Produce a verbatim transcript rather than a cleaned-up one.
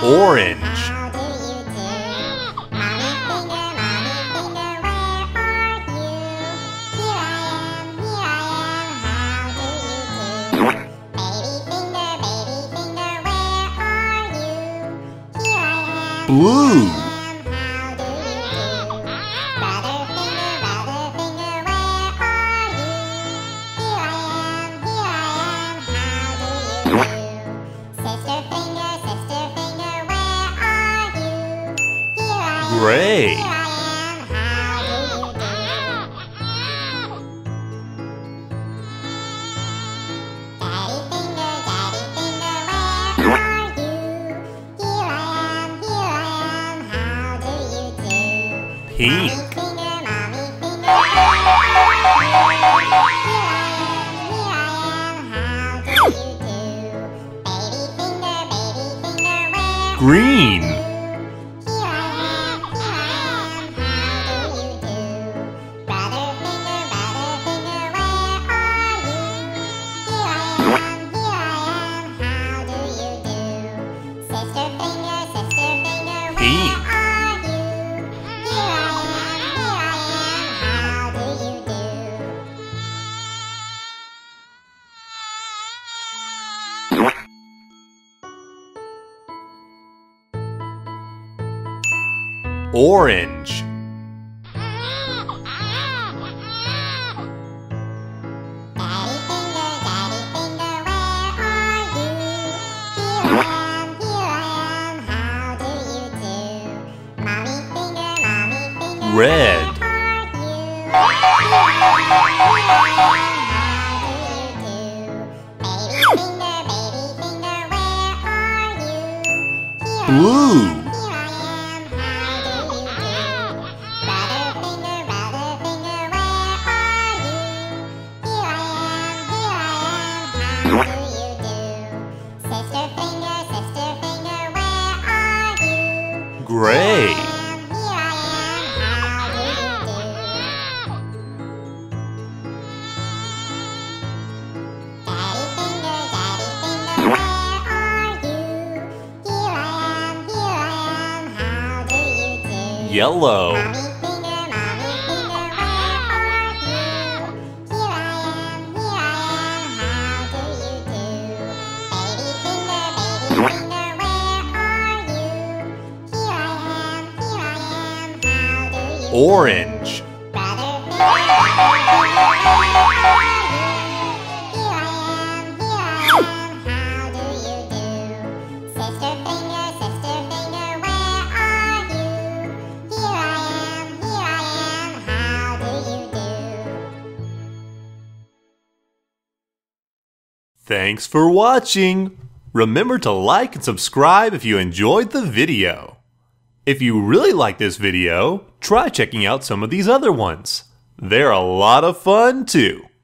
Orange. Blue. Gray. Pink. Green. Pink. Orange. Red. Blue. Gray. Yellow. Orange. Thanks for watching! Remember to like and subscribe if you enjoyed the video. If you really like this video, try checking out some of these other ones. They're a lot of fun too.